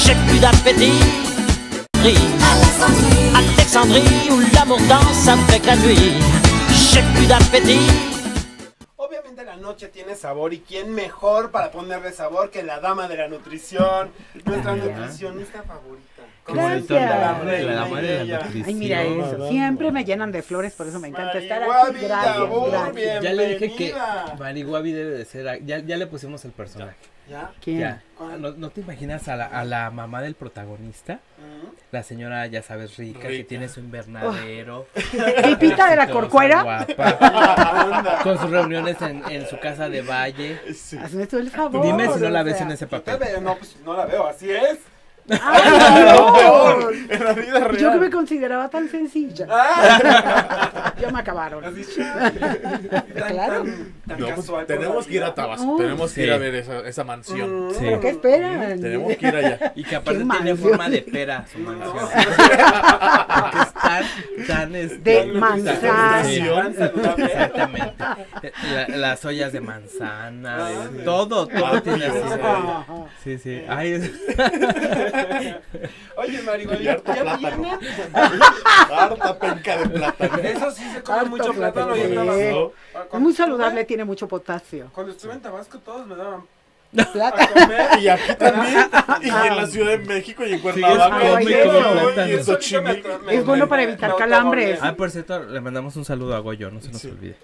j'ai plus d'appétit. Alexandrie, où l'amour danse avec la nuit. J'ai plus d'appétit. Obviamente la noche tiene sabor y quién mejor para ponerle sabor que la dama de la nutrición, nuestra nutricionista favorita. Gracias. La dama de la nutrición. Ay, mira eso. Siempre me llenan de flores, por eso me encanta estar aquí. Gracias. Ya le dije que Marihuabi debe de ser. Ya le pusimos el personaje. ¿Ya? ¿Quién? Ya. ¿No te imaginas a la mamá del protagonista? La señora, ya sabes, rica, que tiene su invernadero. ¿Tipita de la Corcuera? Guapa, con sus reuniones en su casa de Valle. Sí. Hazme tú el favor. Dime si no la ves en ese papel. No, pues no la veo, así es. No. En la vida real. Yo que me consideraba tan sencilla. Ya me acabaron. Así, Claro. tan No, pues, casual tenemos que ir a todavía. Tabasco, tenemos que ir a ver esa mansión. Sí. ¿Pero qué esperan? Tenemos que ir allá. Y que aparte ¿Qué tiene mansión? forma de pera su mansión. Porque es tan De manzana. Sí, Tan saludable. exactamente. Las ollas de manzana, todo tiene así. Sí, sí. Ay, Oye, Marihuana, Y harto ¿ya plátano. viene? Harta penca de plátano. Eso sí se come Harto mucho plátano plátano, y en sí. Tabasco. Es muy saludable, tiene mucho potasio. Cuando estuve en Tabasco todos me daban Plata. a comer. Y aquí también, y en la Ciudad de México y en Cuernavaca, come y come y en Xochimilco. Es bueno para evitar calambres. ah, por cierto, le mandamos un saludo a Goyo, no se nos olvide.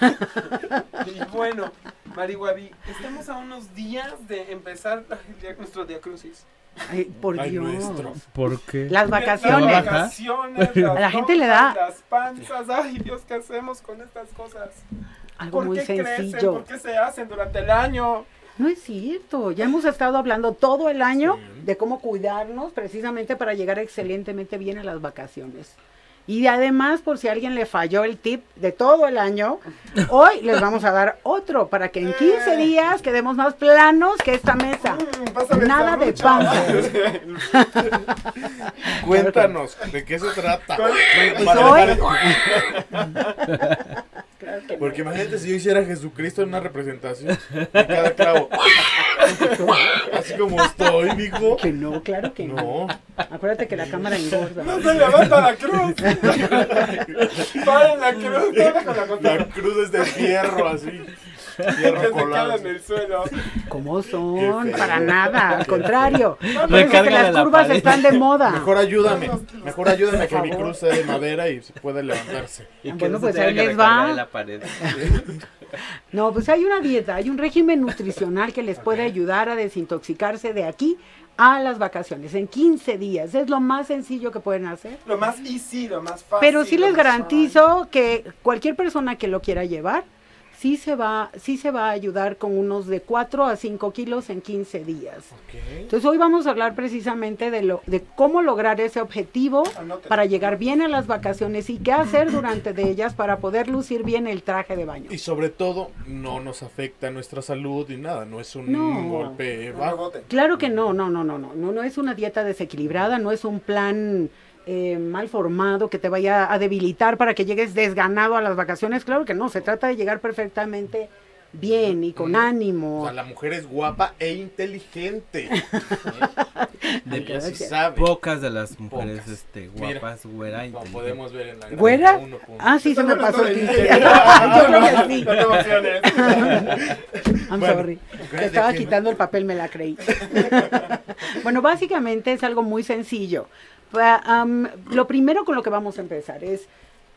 Y bueno, Marihuabi, estamos a unos días de empezar nuestro Día Crucis. Ay, por Ay, Dios. nuestro. ¿Por qué? Las vacaciones. Las vacaciones, las A la gente le lonjas, da- las panzas. Ay, Dios, ¿qué hacemos con estas cosas? Algo ¿Por muy qué crecen? sencillo. ¿Por qué se hacen durante el año? No es cierto. Ya hemos estado hablando todo el año de cómo cuidarnos precisamente para llegar excelentemente bien a las vacaciones. Y además, por si a alguien le falló el tip de todo el año, hoy les vamos a dar otro para que en 15 días quedemos más planos que esta mesa. Pásame Nada de serrucho. panza. Cuéntanos, ¿de qué se trata? Pues Para hoy- dejar- Porque imagínate si yo hiciera a Jesucristo en una representación de cada clavo. Así como estoy, mijo. Que no, claro que no. No. Acuérdate que la cámara engorda. No se levanta la cruz. Paren la cruz. Toda con la cosa. La cruz es de fierro, así. Que Fierro se colado. queda en el suelo. ¿Cómo Qué son? feo. Para nada, al contrario. Por eso es que Recárgale las la curvas pared. están de moda. Mejor ayúdame a que mi favor. cruz sea de madera y se pueda levantarse. Y que Bueno, no se pues tenga ahí que les va. recargar en la pared. No, pues hay una dieta, hay un régimen nutricional que les puede ayudar a desintoxicarse de aquí a las vacaciones en 15 días. Es lo más sencillo que pueden hacer. Lo más easy, lo más fácil. Pero sí lo les más garantizo que cualquier persona que lo quiera llevar, sí se va a ayudar con unos de 4 a 5 kilos en 15 días. Entonces hoy vamos a hablar precisamente de cómo lograr ese objetivo Anótelo. para llegar bien a las vacaciones y qué hacer durante de ellas para poder lucir bien el traje de baño. Y sobre todo, no nos afecta nuestra salud ni nada. No es un No. golpe No bajo. rebote. Claro que no es una dieta desequilibrada, no es un plan mal formado que te vaya a debilitar para que llegues desganado a las vacaciones. Claro que no, se trata de llegar perfectamente bien y con ánimo. O sea, la mujer es guapa e inteligente. De Ella sí gracias. sabe. pocas de las mujeres Pocas. guapas, güera, Como inteligentes. podemos ver en la ¿Güera? gráfica 1. Ah, sí, se me Estamos pasó hablando el de tinte. Lidia. Yo creo que sí. No te emociones. I'm Bueno, sorry. ok, Te estaba ¿de qué? quitando el papel, me la creí. Bueno, básicamente es algo muy sencillo. Lo primero con lo que vamos a empezar es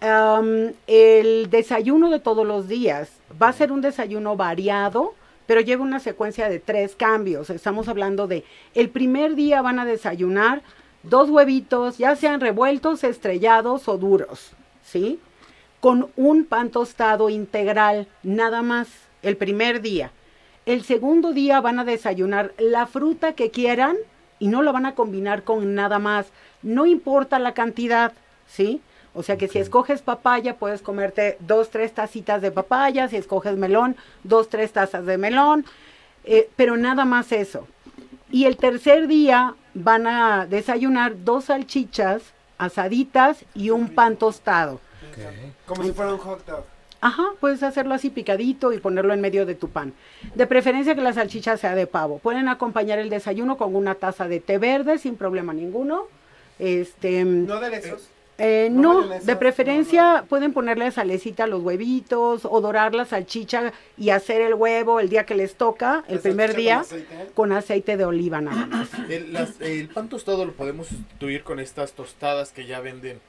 el desayuno de todos los días. Va a ser un desayuno variado, pero lleva una secuencia de 3 cambios. Estamos hablando de, el primer día van a desayunar 2 huevitos, ya sean revueltos, estrellados o duros, ¿sí? Con un pan tostado integral, nada más, el primer día. El segundo día van a desayunar la fruta que quieran y no la van a combinar con nada más. No importa la cantidad, ¿sí? O sea que si escoges papaya, puedes comerte 2, 3 tacitas de papaya. Si escoges melón, 2, 3 tazas de melón. Pero nada más eso. Y el tercer día van a desayunar 2 salchichas asaditas y un pan tostado. Como si fuera un hot dog. Ajá, puedes hacerlo así picadito y ponerlo en medio de tu pan. De preferencia que la salchicha sea de pavo. Pueden acompañar el desayuno con una taza de té verde sin problema ninguno. ¿No aderezos? No, mayonesa, de preferencia no. pueden ponerle salecita a los huevitos o dorar la salchicha y hacer el huevo el día que les toca, el ¿La primer salchicha día, con aceite? con aceite de oliva nada más. El pan tostado lo podemos sustituir con estas tostadas que ya venden,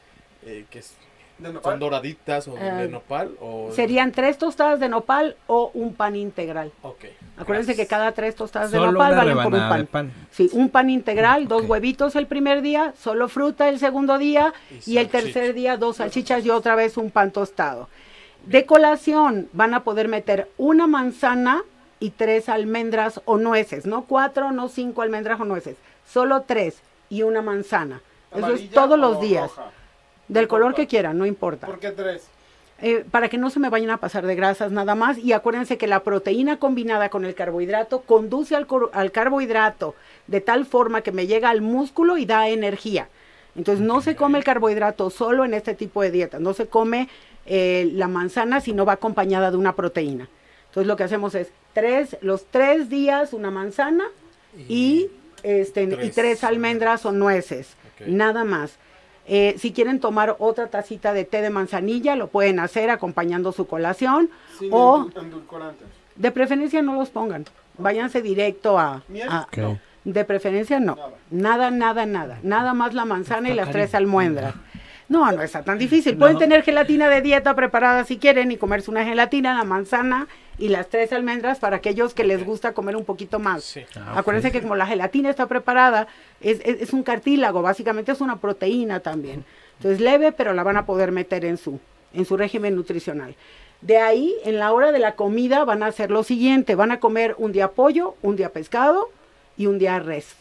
¿De nopal? son doraditas o Ah, de nopal. O... Serían 3 tostadas de nopal o un pan integral. Ok. Acuérdense que cada 3 tostadas de Solo nopal una valen por un rebanada de pan. pan. Sí, un pan integral, 2 Ok. huevitos el primer día, solo fruta el segundo día y el salchicha. tercer día 2 salchichas y otra vez un pan tostado. De colación van a poder meter una manzana y 3 almendras o nueces, no 4, no 5 almendras o nueces, solo 3 y una manzana. Eso es ¿Amarilla todos los o días, roja? del No color importa. que quieran, no importa. ¿Por qué 3? Para que no se me vayan a pasar de grasas nada más. Y acuérdense que la proteína combinada con el carbohidrato conduce al carbohidrato de tal forma que me llega al músculo y da energía. Entonces no se come el carbohidrato solo en este tipo de dieta. No se come la manzana si no va acompañada de una proteína. Entonces lo que hacemos es los 3 días una manzana y 3 almendras o nueces. Ok. Nada más. Si quieren tomar otra tacita de té de manzanilla, lo pueden hacer acompañando su colación. Sin O endulcorantes. de preferencia no los pongan. Váyanse directo a... ¿Miel? Ok. No. De preferencia no. Nada. Nada más la manzana y las 3 almendras. No está tan difícil. Pueden tener gelatina de dieta preparada si quieren y comerse una gelatina, la manzana y las 3 almendras para aquellos que les gusta comer un poquito más. Sí. Acuérdense que como la gelatina está preparada, es un cartílago, básicamente es una proteína también. Entonces leve, pero la van a poder meter en su régimen nutricional. De ahí, en la hora de la comida, van a hacer lo siguiente: van a comer un día pollo, un día pescado y un día res.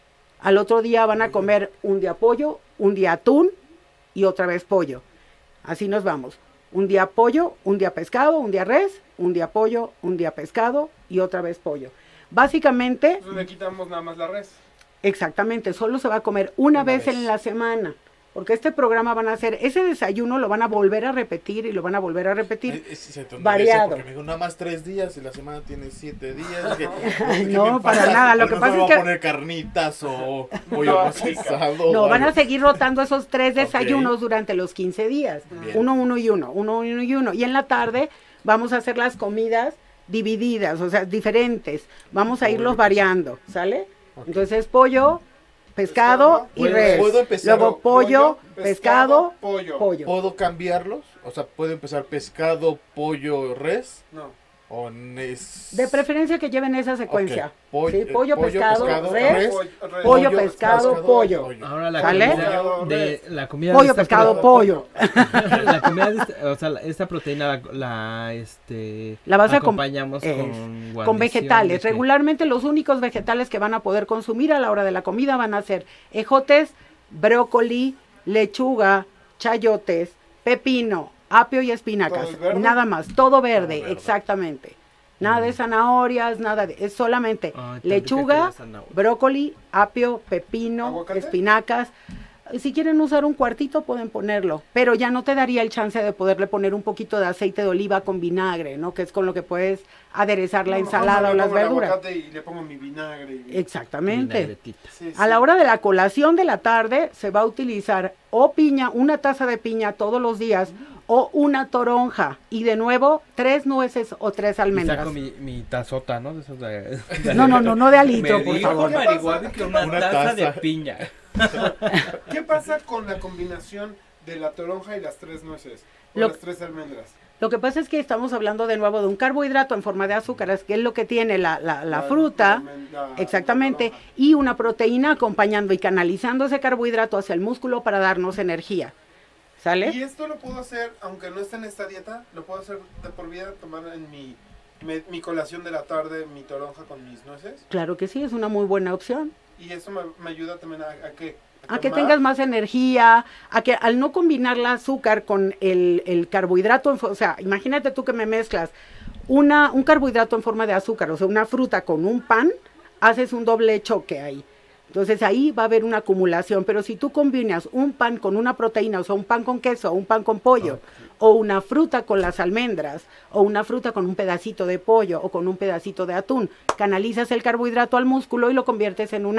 Al otro día van a comer un día pollo, un día atún y otra vez pollo. Así nos vamos. Un día pollo, un día pescado, un día res, un día pollo, un día pescado y otra vez pollo. Básicamente, Entonces le quitamos nada más la res. exactamente, solo se va a comer una vez vez. en la semana. Porque este programa van a hacer, ese desayuno lo van a volver a repetir y lo van a volver a repetir. Se tontería variado. Porque me dijo nada más 3 días y la semana tiene 7 días. No, para nada, lo que pasa no es va que- a poner carnitas o pollo No, procesado. No, o van a algo. seguir rotando esos 3 Ok. desayunos durante los 15 días. Bien. Uno y uno. Y en la tarde vamos a hacer las comidas divididas, o sea, diferentes. Vamos a irlos variando, ¿sale? Ok. Entonces pollo, pescado y ¿Puedo- res. puedo empezar Luego pollo, pescado, pollo. pollo. ¿Puedo cambiarlos? O sea, ¿puedo empezar pescado, pollo, res? No. ¿O es... De preferencia que lleven esa secuencia. Ok. ¿Sí? Pollo, pescado, res, Res, pollo, pescado, pollo. Ahora la ¿Sale? comida Pollo, de esta pescado, pro- pollo. La comida de esta, o sea, esta proteína la La vas a acompañamos con con guarnición vegetales. de qué? Regularmente los únicos vegetales que van a poder consumir a la hora de la comida van a ser ejotes, brócoli, lechuga, chayotes, pepino, apio y espinacas. ¿Todo es verde? Nada más, todo verde, verde. exactamente. Nada de zanahorias, nada de, es solamente Ay, tan rica que lechuga, la zanahoria. brócoli, apio, pepino, ¿Aguacate? espinacas. Si quieren usar un cuartito pueden ponerlo, pero ya no te daría el chance de poderle poner un poquito de aceite de oliva con vinagre, ¿no? Que es con lo que puedes aderezar la ensalada o las verduras. Y le pongo mi vinagre. Exactamente. Vinagretita. Sí, A sí. la hora de la colación de la tarde se va a utilizar o piña, una taza de piña todos los días, o una toronja, y de nuevo 3 nueces o 3 Y almendras. saco mi tazota, ¿no? De esos de, No de alitro, Me por dijo favor. Marihuana que una Una taza de taza. piña. ¿Qué pasa con la combinación de la toronja y las 3 nueces? O Lo- las 3 almendras. Lo que pasa es que estamos hablando de nuevo de un carbohidrato en forma de azúcares, que es lo que tiene la fruta, exactamente, toronja. y una proteína acompañando y canalizando ese carbohidrato hacia el músculo para darnos energía. ¿Y ¿Sale? esto lo puedo hacer, aunque no esté en esta dieta? ¿Lo puedo hacer de por vida, tomar en mi colación de la tarde, mi toronja con mis nueces? Claro que sí, es una muy buena opción. Y eso me ayuda también a qué? A que tomar. tengas más energía, a que al no combinar el azúcar con el carbohidrato, o sea, imagínate tú que me mezclas un carbohidrato en forma de azúcar, o sea, una fruta con un pan, haces un doble choque ahí. Entonces ahí va a haber una acumulación, pero si tú combinas un pan con una proteína, o sea, un pan con queso, un pan con pollo, o una fruta con las almendras, o una fruta con un pedacito de pollo, o con un pedacito de atún, canalizas el carbohidrato al músculo y lo conviertes en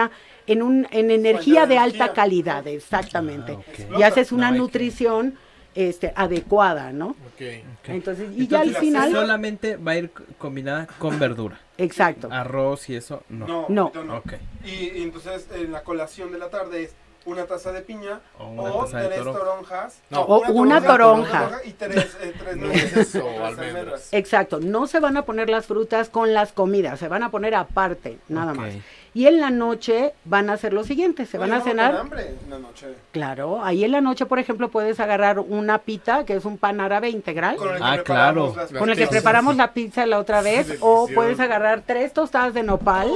energía de alta calidad, exactamente. Y haces una nutrición adecuada, ¿no? Ok. Entonces, y ya al final... Solamente va a ir combinada con verdura. Exacto. Arroz y eso, no. No. ahorita no. Ok. Y entonces en la colación de la tarde es una taza de piña O una o taza de 3 toronja. toronjas. No, o una toronja. Y tres Nueces o tres almendras. Exacto, no se van a poner las frutas con las comidas, se van a poner aparte, nada Ok. más. Y en la noche van a hacer lo siguiente, se van a cenar. Con hambre en la noche. Claro, ahí en la noche, por ejemplo, puedes agarrar una pita, que es un pan árabe integral, Con el que Ah, preparamos claro. las con el que pizzas. preparamos la pizza la otra vez, o Delicioso. puedes agarrar 3 tostadas de nopal,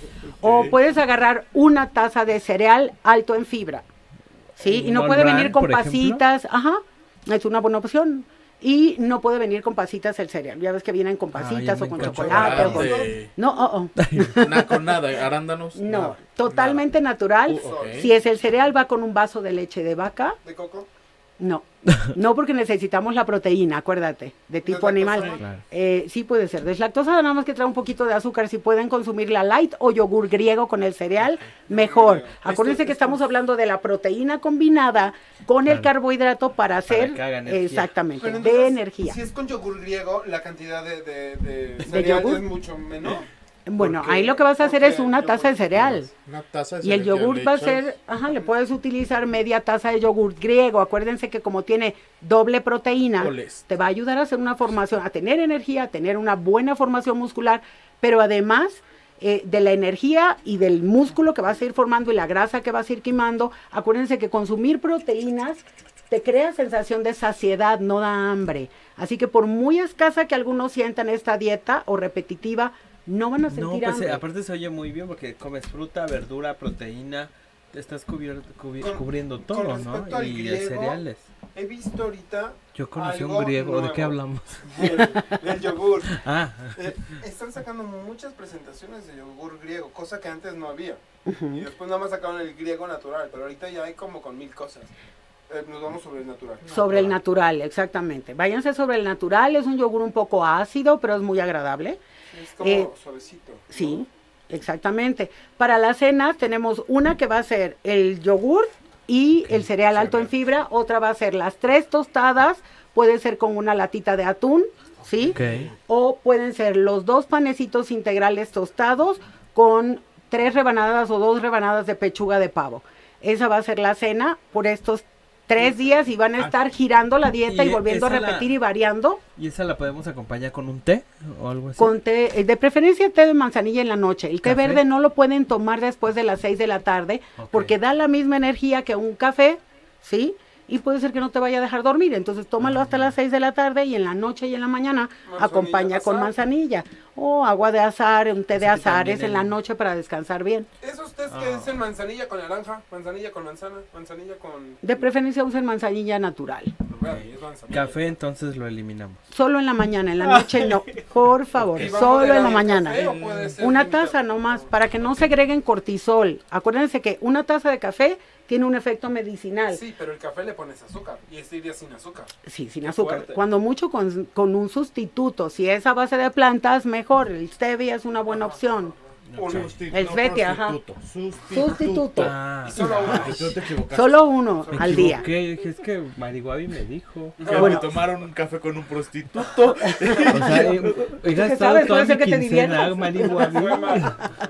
o puedes agarrar una taza de cereal alto en fibra, ¿sí? Y no ¿Un puede all-bran, venir con por ejemplo? pasitas, ajá, es una buena opción. Y no puede venir con pasitas el cereal, ya ves que vienen con pasitas ya o me con encuentro chocolate o con... Chocolate. No, Con nada, arándanos. no, nada. totalmente natural. Ok. Si es el cereal va con un vaso de leche de vaca, ¿De coco? no, no porque necesitamos la proteína, acuérdate, de tipo animal. ¿Deslactosada? Claro. Sí puede ser deslactosada, nada más que trae un poquito de azúcar. Si pueden consumir la light o yogur griego con el cereal, mejor. Acuérdense que estamos hablando de la proteína combinada con el Claro. carbohidrato para hacer que haga energía. exactamente Pero de entonces, energía. Si es con yogur griego, la cantidad de cereal yogur? es mucho menor. Bueno, porque- ahí lo que vas a hacer es una yogur taza de cereal. Una taza de Y el cereal que yogur le va a echas. ser, le puedes utilizar media taza de yogur griego. Acuérdense que como tiene doble proteína, Coles. te va a ayudar a hacer una formación, a tener energía, a tener una buena formación muscular, pero además de la energía y del músculo que vas a ir formando y la grasa que vas a ir quemando, acuérdense que consumir proteínas te crea sensación de saciedad, no da hambre. Así que por muy escasa que algunos sientan esta dieta o repetitiva, no van a No, sentir pues hambre. aparte se oye muy bien porque comes fruta, verdura, proteína, te estás cubriendo todo, con ¿no? respecto al Y griego, cereales. He visto ahorita Yo conocí algo un griego, ¿de qué nuevo. hablamos? del yogur. Ah, Están sacando muchas presentaciones de yogur griego, cosa que antes no había. Y después nada más sacaron el griego natural, pero ahorita ya hay como con 1000 cosas. Nos vamos sobre el natural. Sobre el natural, exactamente. Váyanse sobre el natural, es un yogur un poco ácido, pero es muy agradable. Es como suavecito. ¿no? Sí, exactamente. Para las cenas tenemos una que va a ser el yogur y el cereal alto en fibra, otra va a ser las 3 tostadas, puede ser con una latita de atún, ¿sí? ok. O pueden ser los 2 panecitos integrales tostados con 3 rebanadas o 2 rebanadas de pechuga de pavo. Esa va a ser la cena por estos 3 días y van a estar girando la dieta y Y volviendo a esa la- repetir y variando ¿Y esa la podemos acompañar con un té o algo así? con té, de preferencia té de manzanilla en la noche. El té ¿Café? verde no lo pueden tomar después de las 6 de la tarde Ok. porque da la misma energía que un café, ¿sí? Y puede ser que no te vaya a dejar dormir. Entonces tómalo hasta las 6 de la tarde y en la noche y en la mañana Manzanilla, acompaña con azar. manzanilla. O agua de azar, un té de que azares también en la el- noche para descansar bien. Esos test que dicen manzanilla con naranja, manzanilla con manzana, manzanilla con... De preferencia usen manzanilla natural. Es manzanilla. Café entonces lo eliminamos. Solo en la mañana, en la noche no. Por favor, ¿Y va solo en la moderado el mañana. café o puede ser Una limitado? taza nomás, para que no segreguen cortisol. Acuérdense que una taza de café tiene un efecto medicinal. Sí, pero el café le pones azúcar y este iría sin azúcar. Sí, sin Qué azúcar. fuerte. Cuando mucho con un sustituto. Si es a base de plantas, mejor. El stevia es una buena opción. Uno. El stevia, ajá. Sustituto. Ah, Y solo uno. No te equivocaste. Solo uno me al día. equivoqué, dije, es que Marihuabi me dijo. Que Bueno. me tomaron un café con un prostituto. O sea, he gastado sabes? toda Puede ser mi que te quincena, diviertas. Marihuabi.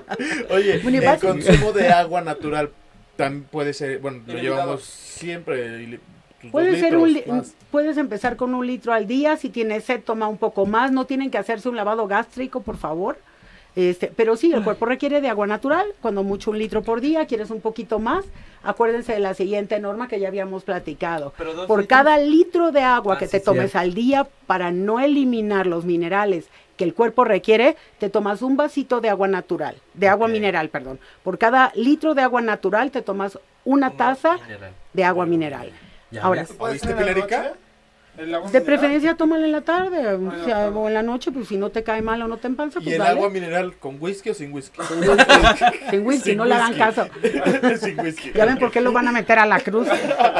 Oye, Bueno, y el básico. consumo de agua natural también puede ser, bueno, lo Ilimitado. llevamos siempre. Tus Puede 2 ser litros más. puedes empezar con 1 litro al día. Si tienes sed, toma un poco más. No tienen que hacerse un lavado gástrico, por favor. Pero sí, el cuerpo requiere de agua natural, cuando mucho 1 litro por día, quieres un poquito más, acuérdense de la siguiente norma que ya habíamos platicado. Pero 2 Por litros. cada litro de agua Ah, que sí, te tomes cierto. al día, para no eliminar los minerales que el cuerpo requiere, te tomas un vasito de agua natural, de agua Ok. mineral, perdón. Por cada litro de agua natural te tomas una taza Mineral. de agua mineral. Ya Ahora, ves. ¿Puede ¿Oíste, ser en la Pilarica? noche? ¿El agua De mineral? preferencia tómala en la tarde, o la sea, tarde. o en la noche, pues si no te cae mal o no te empanza, ¿Y pues el dale. agua mineral con whisky o sin whisky? Sin whisky, Sin no le hagan whisky. caso. Sin whisky. Ya ven por qué lo van a meter a la cruz.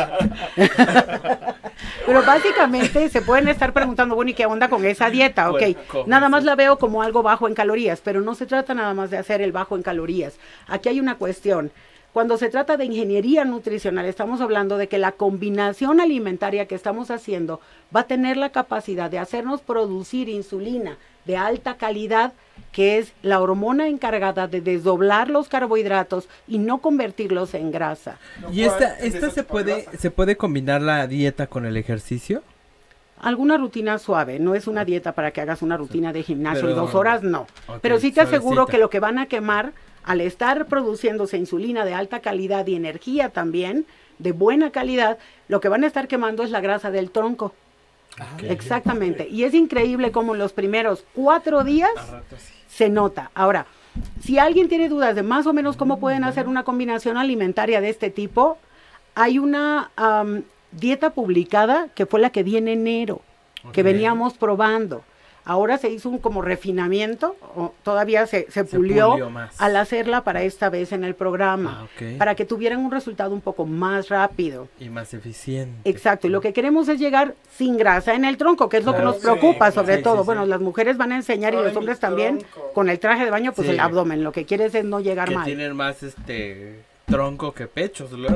Pero básicamente se pueden estar preguntando, bueno, ¿y qué onda con esa dieta? Ok, Bueno, ¿cómo nada es más eso? la veo como algo bajo en calorías, pero no se trata nada más de hacer el bajo en calorías. Aquí hay una cuestión. Cuando se trata de ingeniería nutricional, estamos hablando de que la combinación alimentaria que estamos haciendo va a tener la capacidad de hacernos producir insulina de alta calidad, que es la hormona encargada de desdoblar los carbohidratos y no convertirlos en grasa. Lo ¿Y cual esta empieza a se chupar puede, grasa. se puede combinar la dieta con el ejercicio? Alguna rutina suave, no es una dieta para que hagas una rutina de gimnasio Pero- y 2 horas, no. Ok, Pero sí te aseguro suavecita. que lo que van a quemar al estar produciéndose insulina de alta calidad y energía también, de buena calidad, lo que van a estar quemando es la grasa del tronco. Exactamente. Y es increíble cómo en los primeros 4 días se nota. Ahora, si alguien tiene dudas de más o menos cómo pueden hacer una combinación alimentaria de este tipo, hay una dieta publicada que fue la que di en enero, que Ok. veníamos probando. Ahora se hizo un como refinamiento, o todavía se pulió pulió más. al hacerla para esta vez en el programa, Ah, ok. para que tuvieran un resultado un poco más rápido. Y más eficiente. Exacto, y lo que queremos es llegar sin grasa en el tronco, que es lo que Claro, nos sí, preocupa claro. sobre Sí, todo. sí, sí. Bueno, las mujeres van a enseñar y Ay, los mi hombres también tronco. con el traje de baño, pues Sí. el abdomen. Lo que quieres es no llegar Que mal. tienen más tronco que pechos, luego.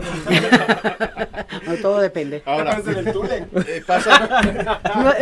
No, todo depende. Ahora, Después del Tule. pasa,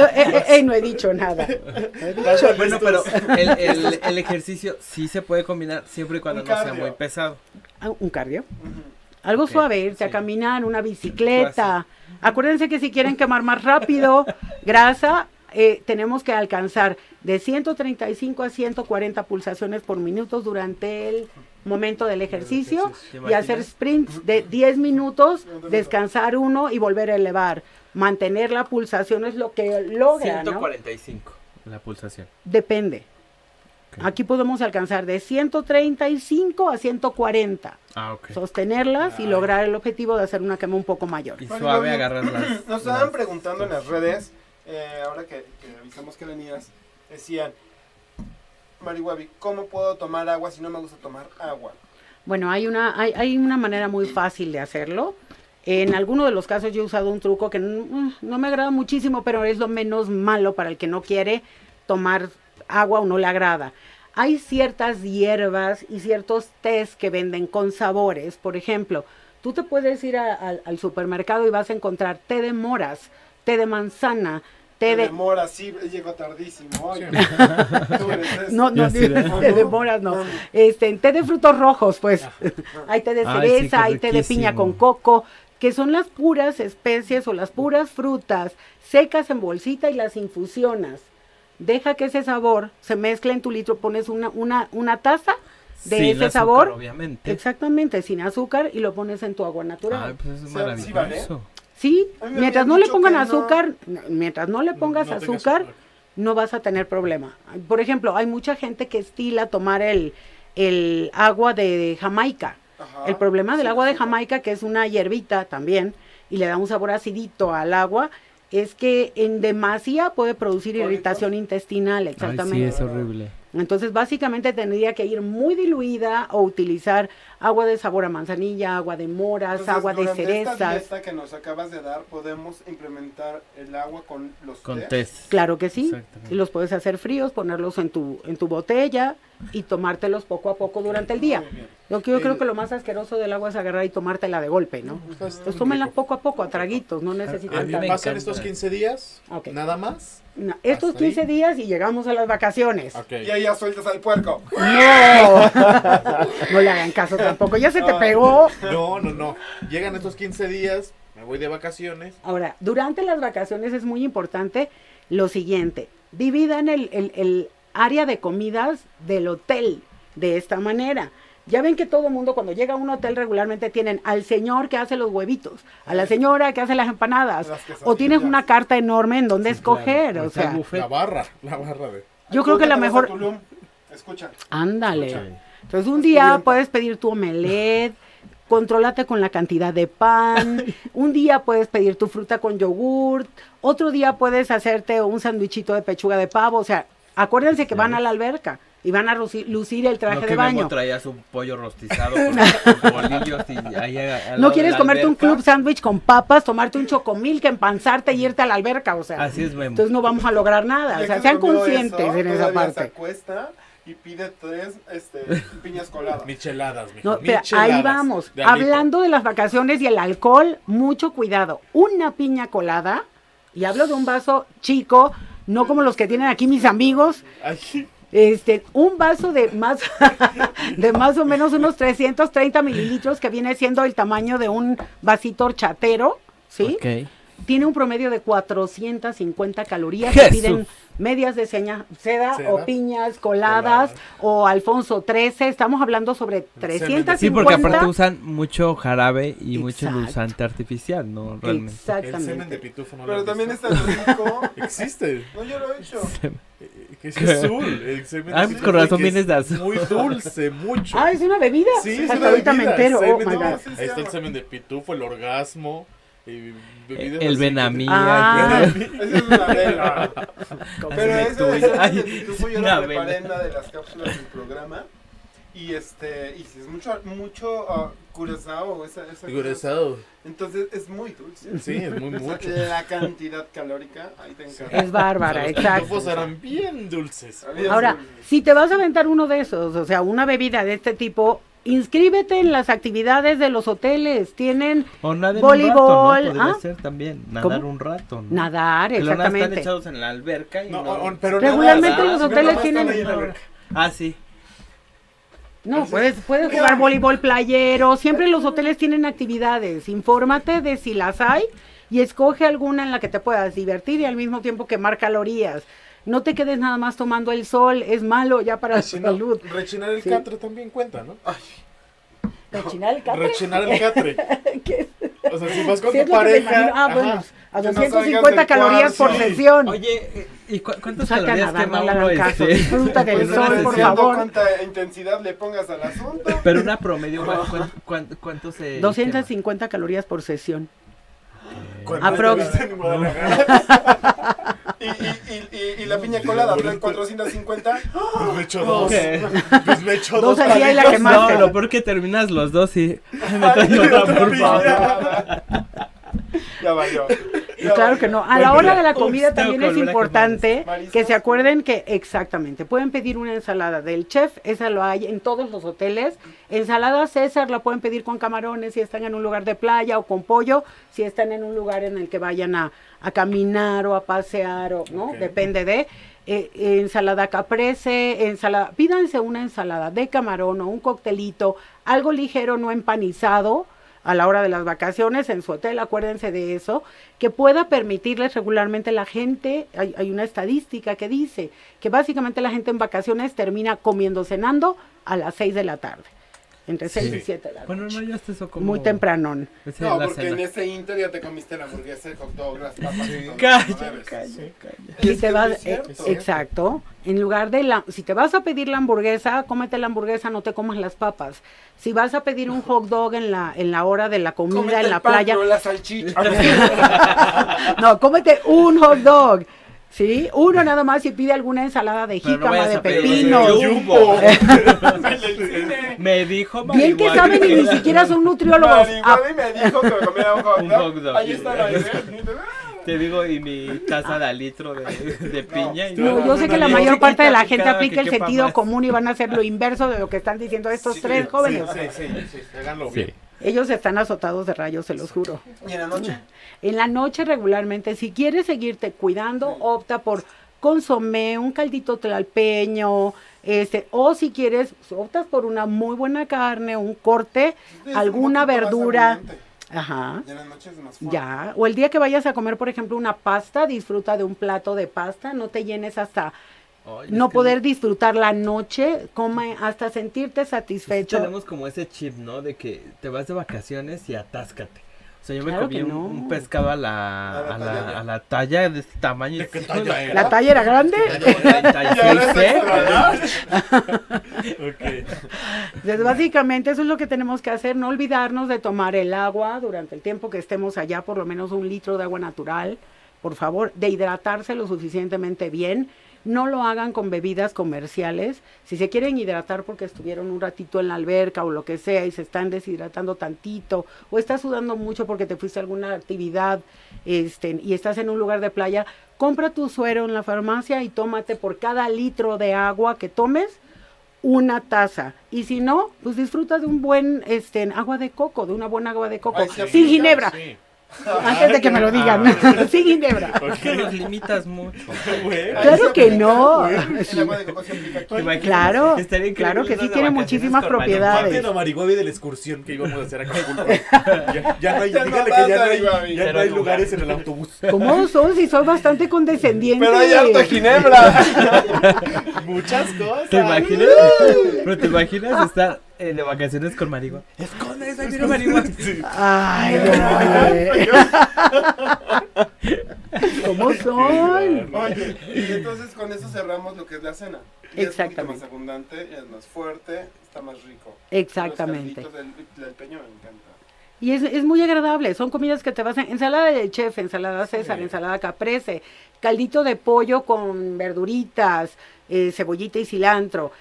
No he dicho nada. pasa Bueno, estos- pero el ejercicio sí se puede combinar siempre y cuando Un no sea cardio. muy pesado. Ah, un cardio. Ujú. Algo Ok, suave, irse a sí. caminar, una bicicleta. Acuérdense que si quieren quemar más rápido grasa, tenemos que alcanzar de 135 a 140 pulsaciones por minuto durante el momento del ejercicio ¿Te y hacer imaginas? sprints de 10 minutos, descansar uno y volver a elevar. Mantener la pulsación es lo que logra, ¿no? 145 la pulsación. Depende. Ok. Aquí podemos alcanzar de 135 a 140. Ah, ok. Sostenerlas y lograr el objetivo de hacer una quema un poco mayor. Y Bueno, suave no, agarrar las... Nos estaban preguntando en las redes, ahora que avisamos que venías, decían, Marihuabi, ¿cómo puedo tomar agua si no me gusta tomar agua? Bueno, hay una manera muy fácil de hacerlo. En algunos de los casos yo he usado un truco que no me agrada muchísimo, pero es lo menos malo para el que no quiere tomar agua o no le agrada. Hay ciertas hierbas y ciertos tés que venden con sabores. Por ejemplo, tú te puedes ir al supermercado y vas a encontrar té de moras, té de manzana, té de... Demora, sí, llego tardísimo. Ay, tú eres ese. No, Ya sé, té de moras no. Té de frutos rojos, pues. Hay té de Ay, cereza, sí, qué hay té de piña riquísimo. con coco, que son las puras especies o las puras frutas secas en bolsita y las infusionas. Deja que ese sabor se mezcle en tu litro, pones una taza de Sin ese azúcar, sabor, obviamente. exactamente, sin azúcar, y lo pones en tu agua natural. Ay, pues eso es O sea, sí vale. maravilloso. Sí, A mí me mientras habían no le dicho pongan que no. azúcar, mientras no le pongas no tenga azúcar, azúcar. no vas a tener problema. Por ejemplo, hay mucha gente que estila tomar el agua de Jamaica. Ajá. El problema del Sí, agua de azúcar. Jamaica, que es una hierbita también, y le da un sabor acidito al agua, es que en demasía puede producir ¿Cólicos? irritación intestinal, Ay, exactamente. sí, es horrible. Entonces, básicamente tendría que ir muy diluida o utilizar agua de sabor a manzanilla, agua de moras, Entonces, agua de durante esta cerezas. dieta que nos acabas de dar, podemos implementar el agua con los Con tés. test. Claro que sí. Exactamente. Y los puedes hacer fríos, ponerlos en tu botella y tomártelos poco a poco durante el día. Muy bien. Lo que yo creo que lo más asqueroso del agua es agarrar y tomártela de golpe, ¿no? Entonces tómenla poco a poco, a traguitos, no A necesitan mí tanto. me ¿Pasan encanta. estos 15 días? Ok. ¿Nada más? No, estos ¿Hasta ahí? 15 días y llegamos a las vacaciones. Ok. Y ahí ya sueltas al puerco. No, no le hagan caso tampoco, ya se te pegó. No. Llegan estos 15 días, me voy de vacaciones. Ahora, durante las vacaciones es muy importante lo siguiente, dividan el área de comidas del hotel de esta manera. Ya ven que todo el mundo cuando llega a un hotel regularmente tienen al señor que hace los huevitos, a la señora que hace las empanadas, Las quesadillas. o tienes una carta enorme en donde escoger, claro. o Está el sea, buffet. La barra de... yo creo que la Tú te vas a mejor, Tulum. Escucha. ándale. Escucha. Entonces un Es día clienta. puedes pedir tu omelette, contrólate con la cantidad de pan. Un día puedes pedir tu fruta con yogurt, otro día puedes hacerte un sandwichito de pechuga de pavo, o sea, acuérdense que van a la alberca y van a lucir el traje No de que baño. Memo traías un pollo rostizado con bolillos y ahí al No lado quieres de la comerte un alberca. club sándwich con papas, tomarte un chocomilk, empanzarte y irte a la alberca, o sea. Así es, Memo. Entonces no vamos a lograr nada, Ya o sea, que sean comió conscientes eso, en esa todavía Se parte. acuesta y pide 3 piñas coladas. Micheladas, mijo. No, pero micheladas. ahí vamos. De alito. Hablando de las vacaciones y el alcohol, mucho cuidado. Una piña colada, y hablo de un vaso chico, no como los que tienen aquí mis amigos, Ay, un vaso de más, de más o menos unos 330 mililitros, que viene siendo el tamaño de un vasito horchatero, ¿sí? Ok. Tiene un promedio de 450 calorías. ¡Jesús! Se piden medias de seda Seda. o piñas coladas o Alfonso 13. Estamos hablando sobre 350. Sí, porque aparte usan mucho jarabe y mucho Exacto. endulzante artificial, ¿no? Realmente. el semen de Exactamente. pitufo no lo Pero han también visto. está rico. Existe. No, yo lo he hecho. Que es azul. El semen Ah, de pues pitufo, con razón que vienes es de azul. Muy dulce, mucho. Ah, es una bebida. Sí, es Hasta una ahorita me bebida, entero. Oh semen my de- God. así se Ahí está el llama. semen de pitufo, el orgasmo. Bebidas El así. Benamí. Ah. Esa es una vela. Pero me eso tuyo. de Ay, pitufo yo una lo preparé vela. en una de las cápsulas del programa. Y y si es mucho curazao, esa cosa. Curazao. Entonces es muy dulce. Sí, es muy O sea, mucho. la cantidad calórica, ahí te encargo. Es bárbara, Los exacto. pitufos eran bien dulces. Ahora, si te vas a aventar uno de esos, o sea, una bebida de este tipo, inscríbete en las actividades de los hoteles. Tienen O nadar voleibol, un rato, ¿no? Podría ¿ah? ser también. Nadar ¿Cómo? un rato, ¿no? nadar, Que luego están exactamente. echados en la alberca y No, no... pero Regularmente nada, los si no, hoteles nomás tienen- están ahí en la alberca. Ah, sí. No, puedes jugar voleibol playero. Siempre los hoteles tienen actividades. Infórmate de si las hay y escoge alguna en la que te puedas divertir y al mismo tiempo quemar calorías. No te quedes nada más tomando el sol, es malo ya para la Si no, salud. rechinar el Sí. catre también cuenta, ¿no? ¿Rechinar el catre? Rechinar el catre. ¿Qué? O sea, si vas con Sí, es tu lo que me pareja. imagino. Ah, ajá, bueno, a Que no 250 salgas del calorías por cuarto. sesión. Oye, ¿y cuántas Saca a calorías nadar, quema no le uno? hagan caso. Disfruta del Pues una sol, por sesión, favor. Cuánta intensidad le pongas al asunto. Pero una promedio, ¿cuánto se 250 calorías por sesión. cuando Aprox. estuviste en Guadalajara, Y la piña colada, trae 450. pues me echo quema? dos. Ok. Pues me echo Dos dos. al día y la palitos. quemaste. No, lo peor que terminas los dos y... Ay, me trae otra, por favor. Ya valió. Y claro que no. A Bueno, la hora ya. de la comida Ups, tengo también que es volver a importante quemar. que se acuerden que exactamente, pueden pedir una ensalada del chef, esa lo hay en todos los hoteles. Ensalada César la pueden pedir con camarones si están en un lugar de playa o con pollo, si están en un lugar en el que vayan a caminar o a pasear o no, Ok. depende de ensalada caprese, pídanse una ensalada de camarón o un coctelito, algo ligero, no empanizado a la hora de las vacaciones en su hotel, acuérdense de eso, que pueda permitirles regularmente la gente, hay una estadística que dice que básicamente la gente en vacaciones termina comiendo, cenando a las 6 de la tarde, entre 6 y 7 de la Bueno, noche. no, ya está eso como... Muy tempranón. Esa No, es la porque cena. en ese inter ya te comiste la hamburguesa, el hot dog, las papas. y todo, Calla, no debes. calla. Y Si es te que vas, es cierto. exacto, en lugar de si te vas a pedir la hamburguesa, cómete la hamburguesa, no te comas las papas. Si vas a pedir un hot dog en la hora de la comida Cómete en la el pan, playa, no la salchicha. no, cómete un hot dog, ¿sí? Uno nada más y pide alguna ensalada de Pero no jícama, vayas de a pedir pepino. el Jumbo. El del cine. Me dijo Bien que marihuana saben y ni era- siquiera son nutriólogos. Ah, Marihuana y me dijo que me comiera un hot Un dog. hot dog. Ahí está la idea. Te digo, y mi taza de litro de piña. Y no, yo sé que la Una mayor parte de la gente cada aplica que el quepa sentido más. común y van a hacer lo inverso de lo que están diciendo estos Sí, tres sí, jóvenes. Sí, háganlo Sí. bien. Ellos están azotados de rayos, se los juro. ¿Y en la noche? En la noche regularmente, si quieres seguirte cuidando, opta por consomé, un caldito tlalpeño, o si quieres, optas por una muy buena carne, un corte, Es alguna un poquito más verdura. abundante. Ajá. Y en la noche es más fuerte. Ya, o el día que vayas a comer, por ejemplo, una pasta, disfruta de un plato de pasta, no te llenes hasta Ay, es no que poder disfrutar la noche, come hasta sentirte sí satisfecho. tenemos como ese chip, ¿no? De que te vas de vacaciones y atáscate. O sea, yo me Claro comí que un, no. un pescado a la talla de este tamaño. ¿De qué talla era? ¿La talla era grande? Y ahora es 36C. extra large. Ok. Entonces, básicamente eso es lo que tenemos que hacer, no olvidarnos de tomar el agua durante el tiempo que estemos allá, por lo menos 1 litro de agua natural, por favor, de hidratarse lo suficientemente bien. No lo hagan con bebidas comerciales. Si se quieren hidratar porque estuvieron un ratito en la alberca o lo que sea y se están deshidratando tantito o estás sudando mucho porque te fuiste a alguna actividad y estás en un lugar de playa, compra tu suero en la farmacia y tómate por cada litro de agua que tomes 1 taza. Y si no, pues disfruta de un buen agua de coco, de una buena agua de coco, Ay, sí, sin sí, ginebra. Sí. Antes de que me lo digan, sin ginebra. ¿Por qué los limitas mucho? Güey. Claro que no. El agua de coco se aplica aquí. ¿Te imaginas? Claro, Estaría increíble claro que irnos sí de tiene vacaciones muchísimas con Mario. propiedades. Aparte de la Marihuana y de la excursión que íbamos a hacer acá en Acapulco. Ya no hay, Ya no dígale vas, que ya Marihuana. no hay Cero lugar. lugares en el autobús. ¿Cómo son? Si soy bastante condescendiente. Pero hay harta ginebra. Muchas cosas. ¿Te imaginas? Pero te imaginas estar de vacaciones con marihuana. Escondes, ahí viene marihuana. Ay, ¿cómo son? Oye, y entonces con eso cerramos lo que es la cena. Y Exactamente. es un poquito más abundante, es más fuerte, está más rico. Exactamente. Los calditos del peño me encanta. Y es muy agradable, son comidas que te vas a... Ensalada de chef, ensalada César, Sí. ensalada caprese, caldito de pollo con verduritas, cebollita y cilantro,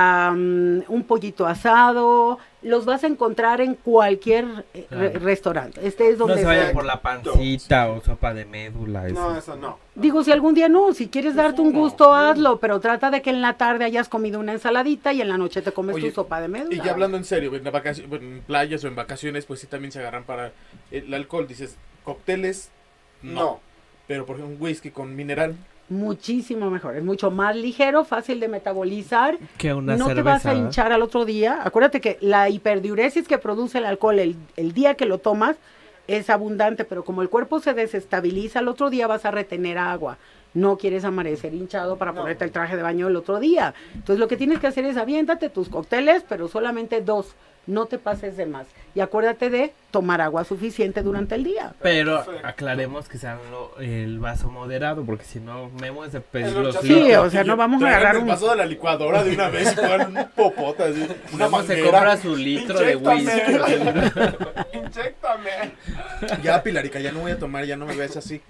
un pollito asado, los vas a encontrar en cualquier Claro. restaurante. Este es donde No se vayan sea. por la pancita o sopa de médula. Eso. No, eso no. Digo, si algún día no, si quieres darte un no, gusto, sí. hazlo, pero trata de que en la tarde hayas comido una ensaladita y en la noche te comes Oye, tu sopa de médula. Y ya hablando en serio, en, en playas o en vacaciones, pues sí también se agarran para el alcohol. Dices, cócteles, No. Pero por ejemplo, un whisky con mineral. Muchísimo mejor, es mucho más ligero, fácil de metabolizar. Que una No cerveza. te vas a ¿verdad? hinchar al otro día. Acuérdate que la hiperdiuresis que produce el alcohol el día que lo tomas es abundante, pero como el cuerpo se desestabiliza, al otro día vas a retener agua. No quieres amanecer hinchado para No. ponerte el traje de baño el otro día. Entonces lo que tienes que hacer es aviéntate tus cócteles, pero solamente 2. No te pases de más. Y acuérdate de tomar agua suficiente durante el día. Pero Perfecto. aclaremos que sea el vaso moderado, porque si no, Memo es de El los horchata. Sí, litros. o sea, no vamos a Traigan agarrar el un... vaso de la licuadora de una vez y pongan un popote así. Una Memo se manguera. compra su litro de whisky. Inyéctame. Ya, Pilarica, ya no voy a tomar, ya no me ves así.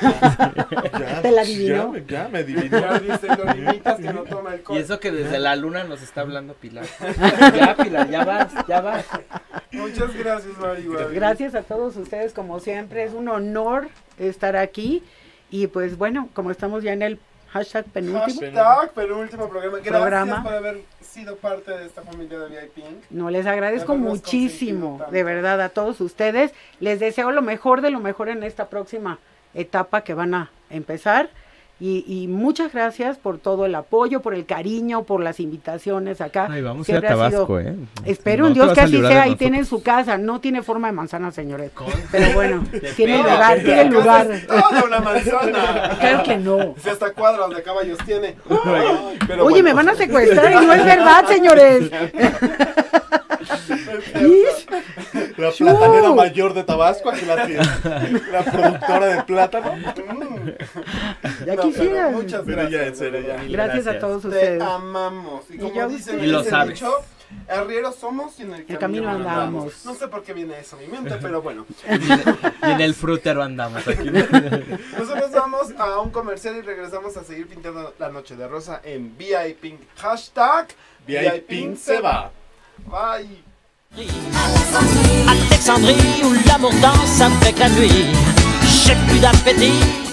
Ya, ¿Te la adivinó? Ya me adivinó. Ya dice, lo limitas que no toma alcohol. Y eso que desde la luna nos está hablando Pilar. Ya, Pilar, ya vas, ya vas. Muchas gracias, Marihuana. Gracias a todos ustedes, como siempre, es un honor estar aquí. Y pues bueno, como estamos ya en el hashtag penúltimo, Hashtag penúltimo programa. Gracias Programa. por haber sido parte de esta familia de VIP. no les agradezco Habernos muchísimo, consentido de tanto. verdad, a todos ustedes. Les deseo lo mejor de lo mejor en esta próxima etapa que van a empezar. Y muchas gracias por todo el apoyo, por el cariño, por las invitaciones acá. Ay, vamos a ir a Siempre ha sido- Tabasco, ¿eh? Espero No en te Dios vas que a así librar de sea. Ahí nosotros. tienen su casa. No tiene forma de manzana, señores. Con- Pero bueno, tiene pera, lugar, pera. tiene lugar. Toda una manzana. Claro que no. Si hasta cuadros de caballos tiene. Pero Oye, bueno. me van a secuestrar y no es verdad, señores. La platanera mayor de Tabasco, aquí la tiene. La productora de plátano. Ya No, quisieran. pero muchas Pero ya, gracias. en serio, de ya. verdad. Gracias a Gracias. todos Te ustedes. amamos. Y Y como yo- dice Y lo el sabes. dicho, arrieros somos y en el camino andamos. No sé por qué viene eso a mi mente, pero bueno. Y en el frutero andamos aquí. Nosotros vamos a un comercial y regresamos a seguir pintando la noche de rosa en VIP. Hashtag VIP se va. Bye. Alexandrie où l'amour danse avec la nuit. J'ai plus d'appétit